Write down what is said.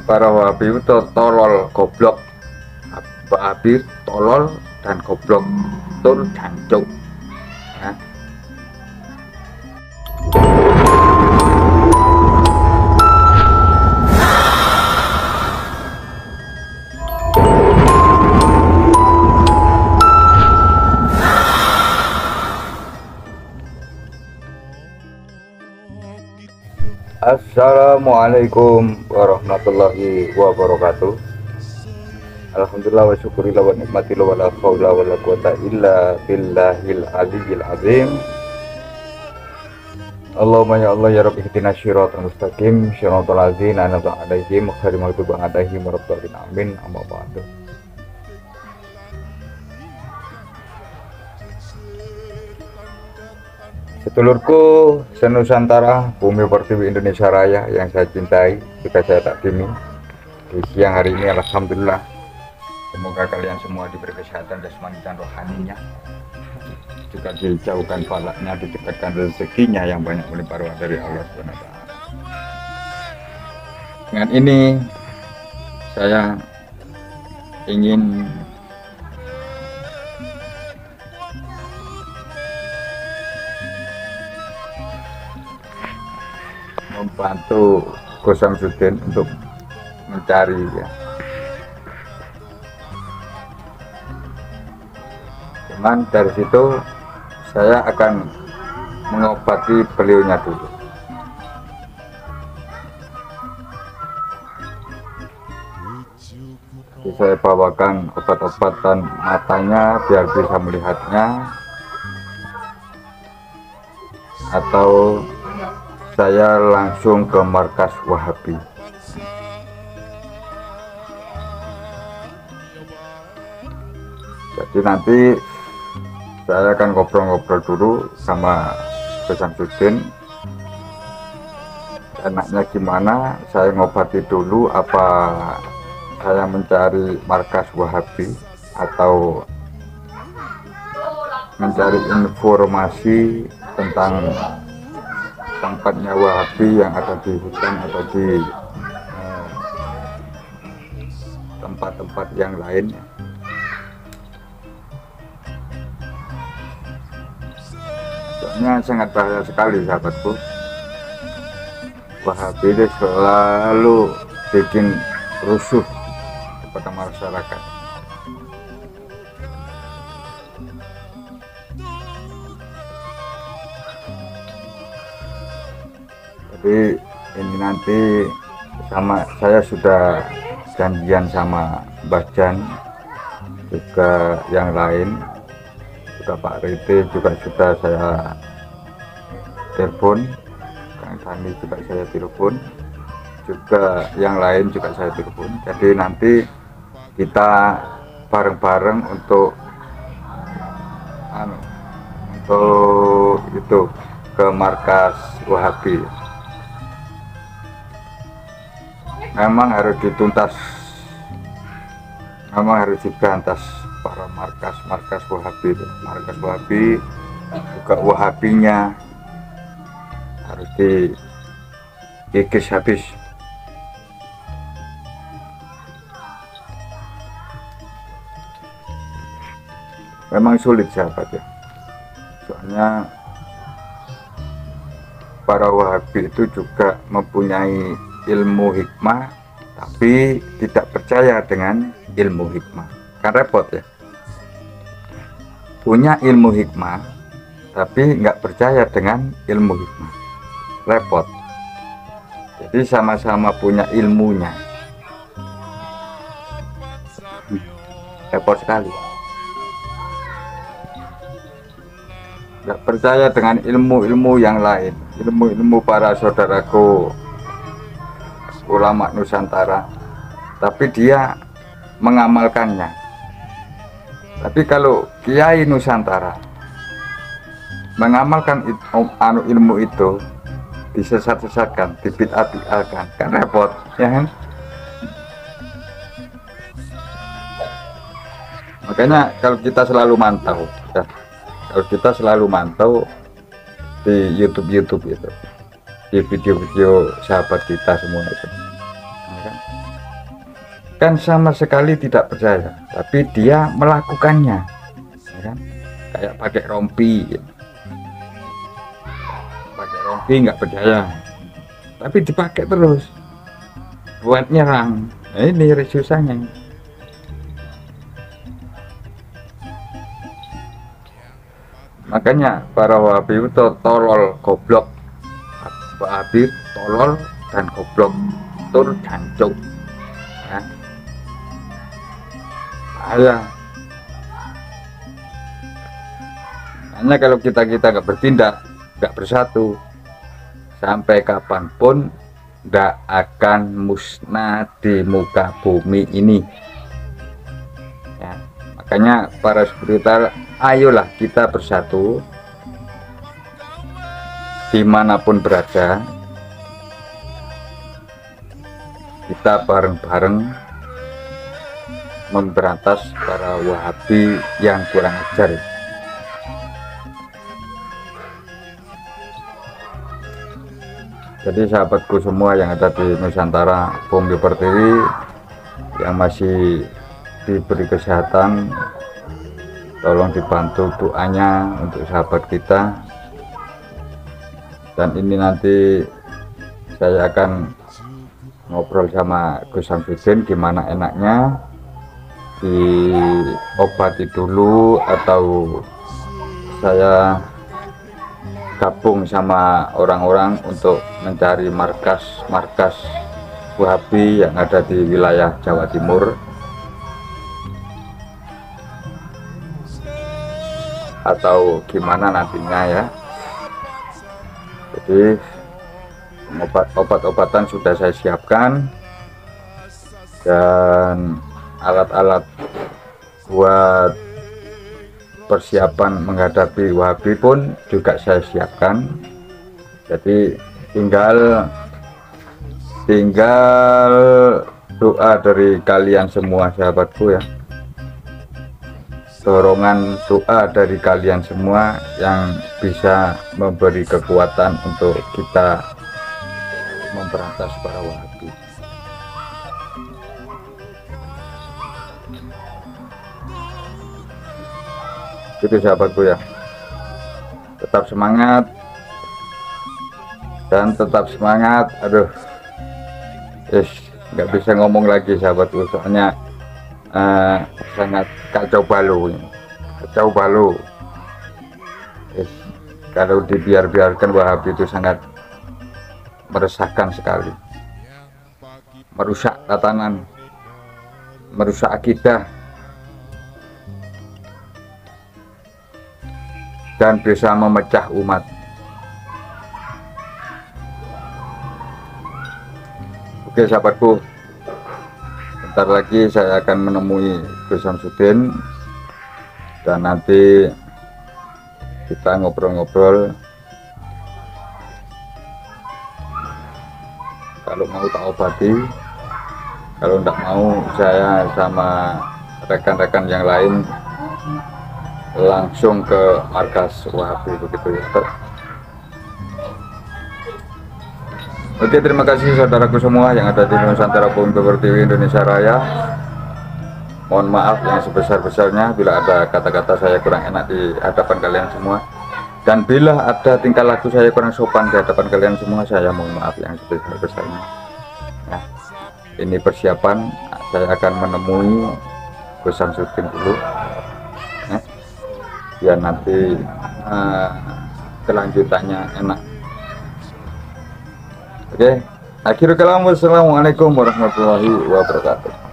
para wahabi itu tolol goblok, wahabi tolol dan goblok, tul jancuk ya. Assalamualaikum warahmatullahi wabarakatuh. Alhamdulillah wa syukurillah wa nikmatillah wa la hawla wa la quwata illa billahil aliyyil azim. Allahumma ya Allah ya Rabbi ihdinas siratal mustaqim siratal ladzina an'amta 'alaihim ghairil maghdubi 'alaihim waladdallin amin. Amma ba'du. Sedulurku senusantara, bumi pertiwi Indonesia Raya yang saya cintai, juga saya takdimi di siang hari ini, alhamdulillah. Semoga kalian semua diberi kesehatan jasmani dan rohaninya, juga dijauhkan falaknya, didekatkan rezekinya yang banyak melimpah ruah dari Allah SWT. Dengan ini saya ingin membantu Gus Samsudin untuk mencari ya. Cuman dari situ saya akan mengobati beliaunya dulu. Jadi saya bawakan obat-obatan matanya biar bisa melihatnya, atau saya langsung ke markas Wahabi. Jadi nanti saya akan ngobrol-ngobrol dulu sama Gus Samsudin, enaknya gimana, saya ngobati dulu apa saya mencari markas Wahabi atau mencari informasi tentang tempatnya Wahabi yang ada di hutan atau di tempat-tempat yang lainnya. Soalnya sangat bahaya sekali sahabatku, Wahabi itu selalu bikin rusuh kepada masyarakat. Jadi ini nanti saya sudah janjian sama Mbah Jan, juga yang lain, juga Pak Rite juga sudah saya telepon, Kang Sani juga saya telepon, juga yang lain juga saya telepon. Jadi nanti kita bareng-bareng untuk itu ke markas Wahabi. Memang harus dituntas, memang harus diberantas para markas Wahabi itu. Markas Wahabi juga Wahabinya harus dikikis habis. Memang sulit sahabat ya, soalnya para Wahabi itu juga mempunyai ilmu hikmah, tapi tidak percaya dengan ilmu hikmah, kan repot ya. Punya ilmu hikmah tapi nggak percaya dengan ilmu hikmah, repot. Jadi sama-sama punya ilmunya, repot sekali. Nggak percaya dengan ilmu-ilmu yang lain, ilmu-ilmu para saudaraku ulama Nusantara, tapi dia mengamalkannya. Tapi kalau kiai Nusantara mengamalkan ilmu itu, disesat-sesatkan, dibid'ah-bid'ahkan, kan repot ya kan. Makanya kalau kita selalu mantau ya, kalau kita selalu mantau di YouTube itu, di video-video sahabat kita semua itu, ya kan? kan sama sekali tidak percaya, tapi dia melakukannya, ya kan? Kayak pakai rompi, nggak percaya, tapi dipakai terus buat nyerang. Nah, ini susahnya. Makanya para Wahabi itu tolol, goblok. Wahabi tolol dan goblok, tur jancuk, ya. Bahaya. Hanya kalau kita nggak bertindak, nggak bersatu, sampai kapanpun nggak akan musnah di muka bumi ini, ya. Makanya para spiritual, ayolah kita bersatu dimanapun berada, kita bareng-bareng memberantas para Wahabi yang kurang ajar. Jadi sahabatku semua yang ada di Nusantara, Bumi Pertiwi yang masih diberi kesehatan, tolong dibantu doanya untuk sahabat kita. Dan ini nanti saya akan ngobrol sama Gus Samsudin gimana enaknya, diobati dulu atau saya gabung sama orang-orang untuk mencari markas Wahabi yang ada di wilayah Jawa Timur, atau gimana nantinya, ya. Jadi obat-obatan sudah saya siapkan, dan alat-alat buat persiapan menghadapi Wahabi pun juga saya siapkan. Jadi tinggal doa dari kalian semua sahabatku, ya. Dorongan doa dari kalian semua yang bisa memberi kekuatan untuk kita memberantas para Wahabi. Itu sahabatku, ya. Tetap semangat dan tetap semangat. Aduh, nggak bisa ngomong lagi sahabatku, soalnya sangat kacau balau. Kalau dibiarkan Wahabi itu sangat meresahkan sekali, merusak tatanan, merusak akidah, dan bisa memecah umat. Oke sahabatku, bentar lagi saya akan menemui Gus Samsudin, dan nanti kita ngobrol-ngobrol. Kalau mau tak obati, kalau tidak mau saya sama rekan-rekan yang lain langsung ke markas Wahabi, begitu, ya. Oke, terima kasih saudaraku semua yang ada di Nusantara, Bumi Pertiwi, Indonesia Raya. Mohon maaf yang sebesar-besarnya bila ada kata-kata saya kurang enak di hadapan kalian semua, dan bila ada tingkah laku saya kurang sopan di hadapan kalian semua, saya mohon maaf yang sebesar-besarnya. Nah, ini persiapan, saya akan menemui Gus Samsudin dulu, ya, biar nanti kelanjutannya enak. Oke, akhirul kalam, wassalamualaikum warahmatullahi wabarakatuh.